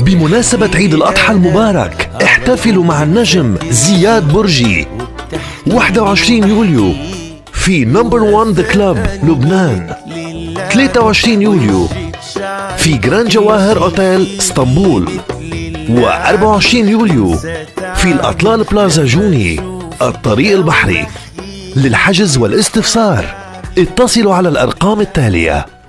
بمناسبة عيد الأضحى المبارك احتفلوا مع النجم زياد بورجي 21 يوليو في نمبر 1 ذا كلاب لبنان، 23 يوليو في جراند جواهر اوتيل اسطنبول، و24 يوليو في الأطلال بلازا جوني الطريق البحري. للحجز والاستفسار اتصلوا على الأرقام التالية.